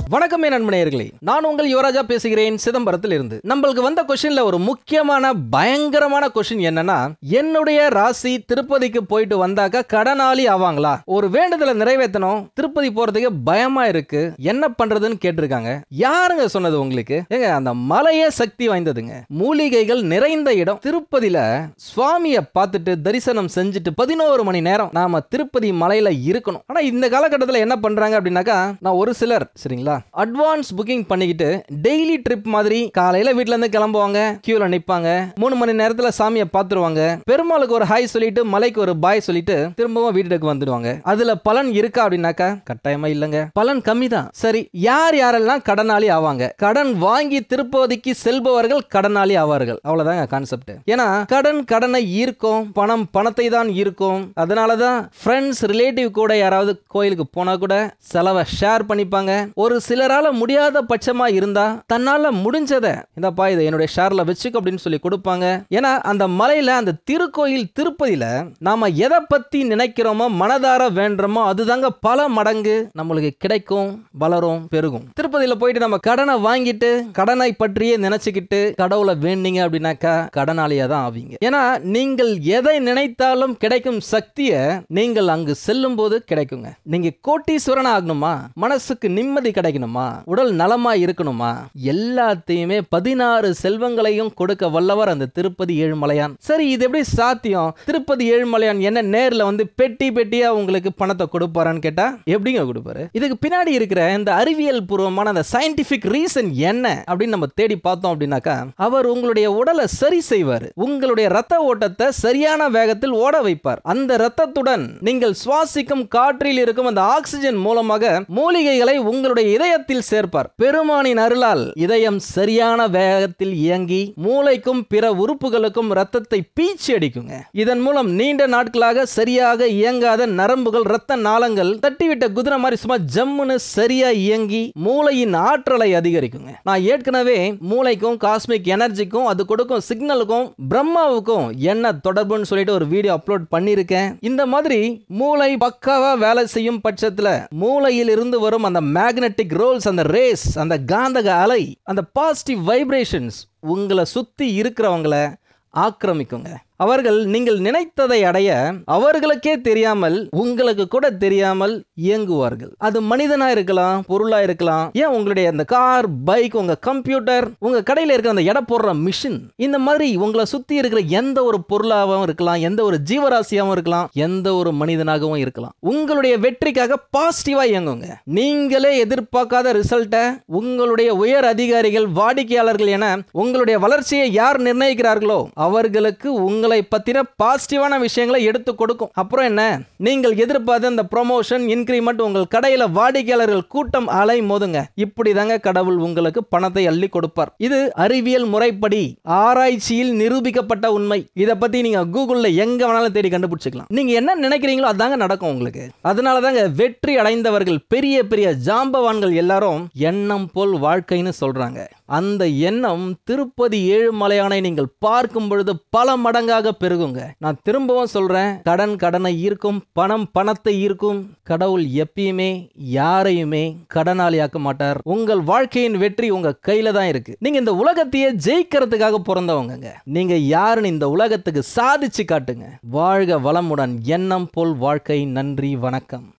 வணக்கம் நண்பனேயர்களே, நான் உங்கள் யுவராஜா பேசுகிறேன் சிதம்பரத்தில் இருந்து. நம்மளுக்கு வந்த கொஸ்டின்ல ஒரு முக்கியமான பயங்கரமான கொஸ்டின் என்னன்னா, என்னுடைய ராசி திருப்பதிக்கு போயிட்டு வந்தாக்க கடனாளி ஆவாங்களா? ஒரு வேண்டுதலை நிறைவேற்றணும், திருப்பதி போறதுக்கு பயமா இருக்கு, என்ன பண்றதுன்னு கேட்டிருக்காங்க. யாருங்க சொன்னது உங்களுக்கு? ஏங்க, அந்த மலையே சக்தி வாய்ந்ததுங்க, மூலிகைகள் நிறைந்த இடம். திருப்பதியில சுவாமியை பார்த்துட்டு தரிசனம் செஞ்சுட்டு 11 மணி நேரம் நாம திருப்பதி மலையில இருக்கணும். ஆனா இந்த காலகட்டத்தில் என்ன பண்றாங்க அப்படின்னாக்கா, நான் ஒரு சிலர் சரிங்களா அட்வான்ஸ் புக்கிங் பண்ணிக்கிட்டு டெய்லி ட்ரிப் மாதிரி காலையில வீட்ல இருந்து கிளம்புவாங்க, கியூல நிப்பாங்க, 3 மணி நேரத்துல சாமியை பார்த்துருவாங்க, பெருமாளுக்கு ஒரு ஹாய் சொல்லிட்டு மலைக்கு ஒரு பாய் சொல்லிட்டு திரும்பவும் வீட்டுக்கு வந்துடுவாங்க. அதுல பலன் இருக்கா அப்படின்னாக்கா கட்டாயமா இல்லங்க, பலன் கம்மி தான். சரி, யார் யாரெல்லாம் கடனாளி ஆவாங்க? கடன் வாங்கி திருப்பதிக்கு செல்பவர்கள் கடனாளி ஆவார்கள், அவ்வளவுதாங்க கான்செப்ட். ஏன்னா கடனை ஈர்க்கும், பணம் பணத்தை தான் ஈர்க்கும். அதனாலதான் ஃப்ரெண்ட்ஸ் ரிலேட்டிவ் கூட யாராவது கோயிலுக்கு போனா கூட செலவை ஷேர் பண்ணிப்பாங்க. ஒரு சிலரால முடியாத பட்சமா இருந்தா தன்னால முடிஞ்சதை இந்தப்பா இதை என்னுடைய ஷேர்ல வச்சுக்க அப்படின்னு சொல்லி கொடுப்பாங்க. ஏன்னா அந்த மலையில அந்த திருக்கோயில் திருப்பதியில நாம எதை பத்தி நினைக்கிறோமோ மனதார வேண்டுமோ அதுதாங்க பல மடங்கு நம்மளுக்கு கிடைக்கும், வளரும், பெருகும். திருப்பதியில போயிட்டு நம்ம கடனை வாங்கிட்டு கடனை பற்றியே நினைச்சுக்கிட்டு கடவுளை வேண்டிங்க அப்படின்னாக்கா கடனாளியா தான் ஆவீங்க. ஏன்னா நீங்கள் எதை நினைத்தாலும் கிடைக்கும் சக்தியை நீங்கள் அங்கு செல்லும் போது கிடைக்குங்க. நீங்க கோட்டீஸ்வரன் ஆகணுமா, மனசுக்கு நிம்மதி கிடைக்கணுமா, உடல் நலமா இருக்கணுமா, எல்லாத்தையுமே 16 செல்வங்களையும் கொடுக்க வல்லவர் அந்த திருப்பதி ஏழுமலையான். சரி, இது எப்படி சாத்தியம்? திருப்பதி ஏழுமலையான் என்ன நேர்ல வந்து பெட்டி பெட்டியா உங்களுக்கு பணத்தை கொடுப்பாரான்னு கேட்டா எப்படிங்க கொடுப்பாரு? இதுக்கு பின்னாடி இருக்கிற இந்த அறிவியல் பூர்வமான அந்த சயின்டிபிக் ரீசன் என்ன அப்படின்னு நம்ம தேடி பார்த்தோம் அப்படின்னாக்கா, அவர் உங்களுடைய உடலை சரி செய்வார், உங்களுடைய ரத்த ஓட்டத்தை சரியான வேகத்தில் ஓட வைப்பார். அந்த ரத்தத்துடன் நீங்கள் சுவாசிக்கும் காற்றில் இருக்கும் அந்த ஆக்சிஜன் மூலமாக மூலிகைகளை உங்களுடைய இதயத்தில் சேர்ப்பார். பெருமானின் அருளால் இதயம் சரியான வேகத்தில் இயங்கி மூளைக்கும் பிற உறுப்புகளுக்கும் ரத்தத்தை பீச்சி அடிக்குங்க. இதன் மூலம் நீண்ட நாட்களாக சரியாக இயங்காத நரம்புகள், ரத்த நாளங்கள் தட்டிவிட்ட குதிரை மாதிரி சும்மா ஜம்முன்னு சரியா இயங்கி மூளையின் ஆற்றலை அதிகரிக்குங்க. நான் ஏற்கனவே மூளைக்கும் காஸ்மிக் எனர்ஜிக்கும் அது கொடுக்கும் சிக்னலுக்கும் பிரம்மாவுக்கும் என்ன தொடர்புன்னு சொல்லிட்டு ஒரு வீடியோ அப்லோட் பண்ணியிருக்கேன். இந்த மாதிரி மூளை பக்காவா வேலை செய்யும் பட்சத்தில் மூளையில் இருந்து வரும் அந்த மேக்னெட்டிக் ரோல்ஸ், அந்த ரேஸ், அந்த காந்தக அலை, அந்த பாசிட்டிவ் வைப்ரேஷன்ஸ் உங்களை சுத்தி இருக்கிறவங்களை ஆக்கிரமிக்குங்க. அவர்கள் நீங்கள் நினைத்ததை அடைய அவர்களுக்கே தெரியாமல், உங்களுக்கு கூட தெரியாமல் இயங்குவார்கள். அது மனிதனா இருக்கலாம், பொருளா இருக்கலாம், ஏன் உங்களுடைய அந்த கார், பைக், உங்க கம்ப்யூட்டர், உங்க கடையில் இருக்கிற அந்த எடை போடுற மிஷின், இந்த மாதிரி உங்களை சுத்தி இருக்கிற எந்த ஒரு பொருளாகவும் இருக்கலாம், எந்த ஒரு ஜீவராசியாகவும் இருக்கலாம், எந்த ஒரு மனிதனாகவும் இருக்கலாம். உங்களுடைய வெற்றிக்காக பாசிட்டிவா இயங்குங்க. நீங்களே எதிர்பார்க்காத ரிசல்ட்டை உங்களுடைய உயர் அதிகாரிகள், வாடிக்கையாளர்கள் என உங்களுடைய வளர்ச்சியை யார் நிர்ணயிக்கிறார்களோ அவர்களுக்கு உங்களை பத்தின பாசிட்டிவான விஷயங்களை எடுத்து கொடுக்கும். அப்புறம் என்ன, நீங்கள் எதிர்பார்த்த அந்த ப்ரமோஷன், இன்கிரிமெண்ட், உங்கள் கடையில வாடிக்கையாளர்கள் கூட்டம் அலை மோதுங்க. இப்படிதாங்க கடவுள் உங்களுக்கு பணத்தை அள்ளி கொடுப்பார். இது அறிவியல் முறைப்படி ஆராய்ச்சியில் நிரூபிக்கப்பட்ட உண்மை. இதை பத்தி நீங்க கூகுள்ல எங்க வேணாலும் தேடி கண்டுபிடிச்சுக்கலாம். நீங்க என்ன நினைக்கிறீங்களோ அதாங்க நடக்கும் உங்களுக்கு. அதனாலதாங்க வெற்றி அடைந்தவர்கள், பெரிய பெரிய ஜாம்பவான்கள் எல்லாரும் எண்ணம் போல் வாழ்க்கைன்னு சொல்றாங்க. அந்த எண்ணம் திருப்பதி ஏழுமலையானை நீங்கள் பார்க்கும் பொழுது பல மடங்காக பெருகுங்க. நான் திரும்பவும் சொல்றேன், கடனை ஈர்க்கும், பணம் பணத்தை ஈர்க்கும். கடவுள் எப்பயுமே யாரையுமே கடனாளியாக்க மாட்டார். உங்கள் வாழ்க்கையின் வெற்றி உங்க கையில தான் இருக்கு. நீங்க இந்த உலகத்தையே ஜெயிக்கிறதுக்காக பிறந்தவங்க. நீங்க யாருன்னு இந்த உலகத்துக்கு சாதிச்சு காட்டுங்க. வாழ்க வளமுடன். எண்ணம் போல் வாழ்க்கை. நன்றி, வணக்கம்.